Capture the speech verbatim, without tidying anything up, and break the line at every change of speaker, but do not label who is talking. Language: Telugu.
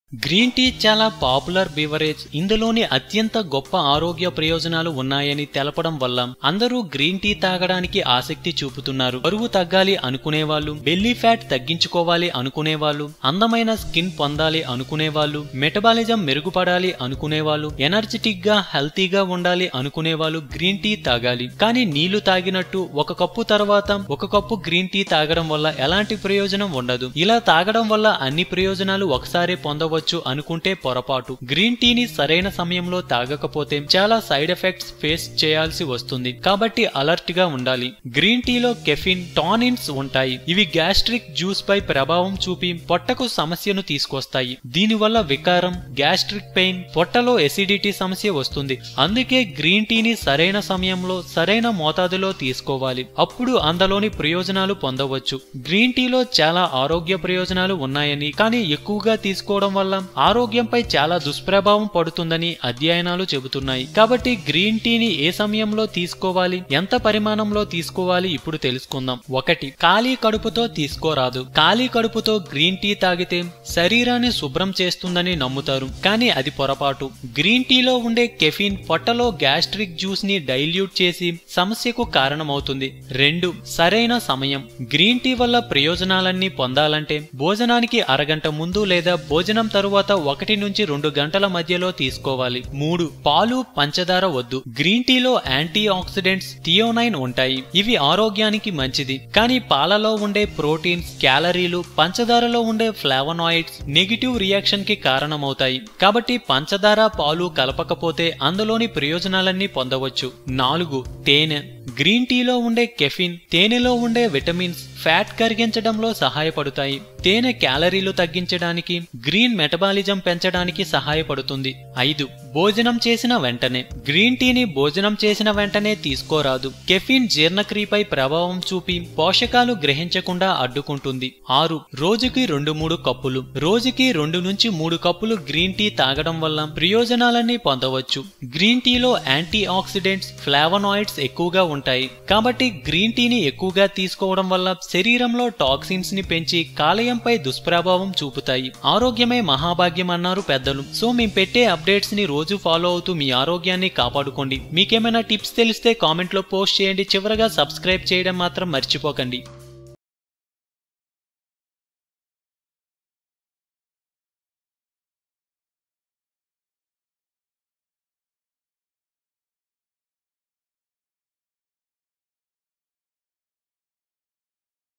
గ్రీన్ టీ చాలా పాపులర్ బీవరేజ్. ఇందులోని అత్యంత గొప్ప ఆరోగ్య ప్రయోజనాలు ఉన్నాయని తెలపడం వల్ల అందరూ గ్రీన్ టీ తాగడానికి ఆసక్తి చూపుతున్నారు. బరువు తగ్గాలి అనుకునేవాళ్ళు, బెల్లీ ఫ్యాట్ తగ్గించుకోవాలి అనుకునేవాళ్ళు, అందమైన స్కిన్ పొందాలి అనుకునేవాళ్ళు, మెటబాలిజం మెరుగుపడాలి అనుకునేవాళ్ళు, ఎనర్జెటిక్ గా హెల్తీగా ఉండాలి అనుకునేవాళ్ళు గ్రీన్ టీ తాగాలి. కానీ నీళ్లు తాగినట్టు ఒక కప్పు తర్వాత ఒక కప్పు గ్రీన్ టీ తాగడం వల్ల ఎలాంటి ప్రయోజనం ఉండదు. ఇలా తాగడం వల్ల అన్ని ప్రయోజనాలు ఒకసారి పొందవచ్చు అనుకుంటే పొరపాటు. గ్రీన్ టీని సరైన సమయంలో తాగకపోతే చాలా సైడ్ ఎఫెక్ట్స్ ఫేస్ చేయాల్సి వస్తుంది. కాబట్టి అలర్ట్ గా ఉండాలి. గ్రీన్ టీలో కెఫిన్, టానిన్స్ ఉంటాయి. ఇవి గ్యాస్ట్రిక్ జ్యూస్ పై ప్రభావం చూపి పొట్టకు సమస్యను తీసుకొస్తాయి. దీనివల్ల వికారం, గ్యాస్ట్రిక్ పెయిన్, పొట్టలో ఎసిడిటీ సమస్య వస్తుంది. అందుకే గ్రీన్ టీని సరైన సమయంలో సరైన మోతాదులో తీసుకోవాలి. అప్పుడు అందులోని ప్రయోజనాలు పొందవచ్చు. గ్రీన్ టీలో చాలా ఆరోగ్య ప్రయోజనాలు ఉన్నాయని, కానీ ఎక్కువగా తీసుకోవడం వల్ల ఆరోగ్యంపై చాలా దుష్ప్రభావం పడుతుందని అధ్యయనాలు చెబుతున్నాయి. కాబట్టి గ్రీన్ టీని ఏ సమయంలో తీసుకోవాలి, ఎంత పరిమాణంలో తీసుకోవాలి ఇప్పుడు తెలుసుకుందాం. ఒకటి, ఖాళీ కడుపుతో తీసుకోరాదు. ఖాళీ కడుపుతో గ్రీన్ టీ తాగితే శరీరాన్ని శుభ్రం చేస్తుందని నమ్ముతారు, కానీ అది పొరపాటు. గ్రీన్ టీలో ఉండే కెఫిన్ పొట్టలో గ్యాస్ట్రిక్ జ్యూస్ ని డైల్యూట్ చేసి సమస్యకు కారణమవుతుంది. రెండు, సరైన సమయం. గ్రీన్ టీ వల్ల ప్రయోజనాలన్నీ పొందాలంటే భోజనానికి అరగంట ముందు లేదా భోజనం తరువాత ఒకటి నుంచి రెండు గంటల మధ్యలో తీసుకోవాలి. మూడు, పాలు, పంచదార వద్దు. గ్రీన్ టీలో యాంటీ ఆక్సిడెంట్స్, థియోనైన్ ఉంటాయి. ఇవి ఆరోగ్యానికి మంచిది. కానీ పాలలో ఉండే ప్రోటీన్స్, క్యాలరీలు, పంచదారలో ఉండే ఫ్లావనాయిడ్స్ నెగిటివ్ రియాక్షన్ కి కారణమవుతాయి. కాబట్టి పంచదార, పాలు కలపకపోతే అందులోని ప్రయోజనాలన్నీ పొందవచ్చు. నాలుగు, తేనె. గ్రీన్ టీలో ఉండే కెఫిన్, తేనెలో ఉండే విటమిన్స్ ఫ్యాట్ కరిగించడంలో సహాయపడతాయి. తేనె క్యాలరీలు తగ్గించడానికి, గ్రీన్ మెటబాలిజం పెంచడానికి సహాయపడుతుంది. ఐదు, భోజనం చేసిన వెంటనే. గ్రీన్ టీని భోజనం చేసిన వెంటనే తీసుకోరాదు. కెఫిన్ జీర్ణక్రియపై ప్రభావం చూపి పోషకాలు గ్రహించకుండా అడ్డుకుంటుంది. ఆరు, రోజుకి రెండు మూడు కప్పులు. రోజుకి రెండు నుంచి మూడు కప్పులు గ్రీన్ టీ తాగడం వల్ల ప్రయోజనాలన్నీ పొందవచ్చు. గ్రీన్ టీలో యాంటీ ఆక్సిడెంట్స్, ఫ్లావనాయిడ్స్ ఎక్కువగా ఉంటాయి. కాబట్టి గ్రీన్ టీని ఎక్కువగా తీసుకోవడం వల్ల శరీరంలో టాక్సిన్స్ ని పెంచి కాలేయంపై దుష్ప్రభావం చూపుతాయి. ఆరోగ్యమే మహాభాగ్యం అన్నారు పెద్దలు. సో మేము పెట్టే అప్డేట్స్ ని రోజు ఫాలో అవుతూ మీ ఆరోగ్యాన్ని కాపాడుకోండి. మీకేమైనా టిప్స్ తెలిస్తే కామెంట్ లో పోస్ట్ చేయండి. చివరగా సబ్స్క్రైబ్ చేయడం మాత్రం మర్చిపోకండి.